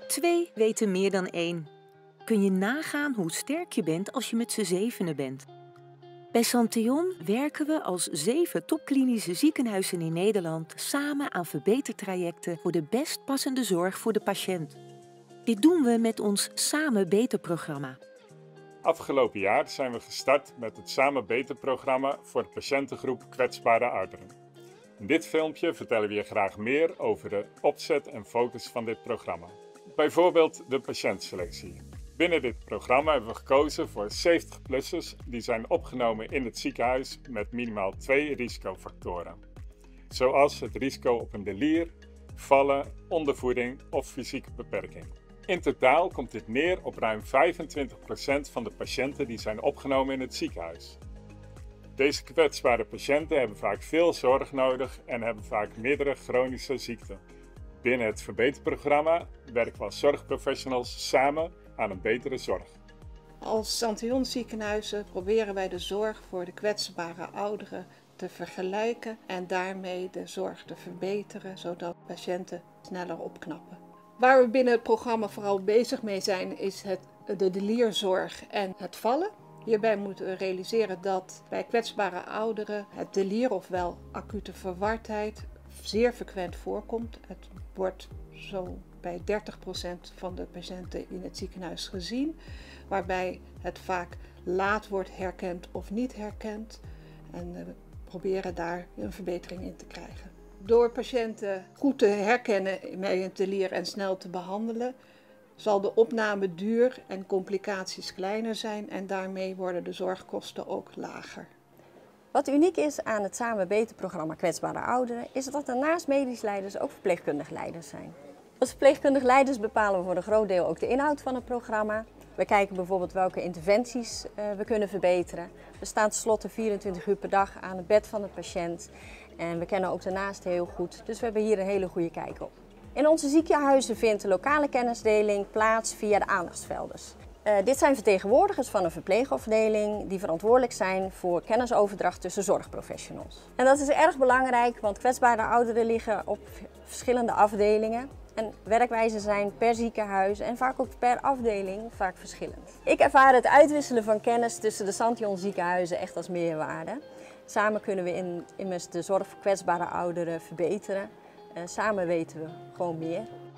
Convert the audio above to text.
2 weten meer dan 1. Kun je nagaan hoe sterk je bent als je met z'n zevenen bent? Bij Santion werken we als 7 topklinische ziekenhuizen in Nederland samen aan verbetertrajecten voor de best passende zorg voor de patiënt. Dit doen we met ons Samen Beter-programma. Afgelopen jaar zijn we gestart met het Samen Beter-programma voor de patiëntengroep kwetsbare ouderen. In dit filmpje vertellen we je graag meer over de opzet en focus van dit programma. Bijvoorbeeld de patiëntselectie. Binnen dit programma hebben we gekozen voor 70-plussers die zijn opgenomen in het ziekenhuis met minimaal 2 risicofactoren. Zoals het risico op een delier, vallen, ondervoeding of fysieke beperking. In totaal komt dit neer op ruim 25% van de patiënten die zijn opgenomen in het ziekenhuis. Deze kwetsbare patiënten hebben vaak veel zorg nodig en hebben vaak meerdere chronische ziekten. Binnen het Verbeterprogramma werken we als zorgprofessionals samen aan een betere zorg. Als Santion ziekenhuizen proberen wij de zorg voor de kwetsbare ouderen te vergelijken en daarmee de zorg te verbeteren, zodat patiënten sneller opknappen. Waar we binnen het programma vooral bezig mee zijn is de delierzorg en het vallen. Hierbij moeten we realiseren dat bij kwetsbare ouderen het delier, ofwel acute verwardheid, zeer frequent voorkomt. Het wordt zo bij 30% van de patiënten in het ziekenhuis gezien, waarbij het vaak laat wordt herkend of niet herkend. En we proberen daar een verbetering in te krijgen. Door patiënten goed te herkennen bij het delier en snel te behandelen, zal de opnameduur en complicaties kleiner zijn en daarmee worden de zorgkosten ook lager. Wat uniek is aan het Samen Beter-programma Kwetsbare Ouderen is dat er naast medisch leiders ook verpleegkundig leiders zijn. Als verpleegkundig leiders bepalen we voor een groot deel ook de inhoud van het programma. We kijken bijvoorbeeld welke interventies we kunnen verbeteren. We staan tenslotte 24 uur per dag aan het bed van de patiënt en we kennen ook de naasten heel goed, dus we hebben hier een hele goede kijk op. In onze ziekenhuizen vindt de lokale kennisdeling plaats via de aandachtsvelders. Dit zijn vertegenwoordigers van een verpleegafdeling die verantwoordelijk zijn voor kennisoverdracht tussen zorgprofessionals. En dat is erg belangrijk, want kwetsbare ouderen liggen op verschillende afdelingen. En werkwijzen zijn per ziekenhuis en vaak ook per afdeling vaak verschillend. Ik ervaar het uitwisselen van kennis tussen de Santion ziekenhuizen echt als meerwaarde. Samen kunnen we immers de zorg voor kwetsbare ouderen verbeteren. Samen weten we gewoon meer.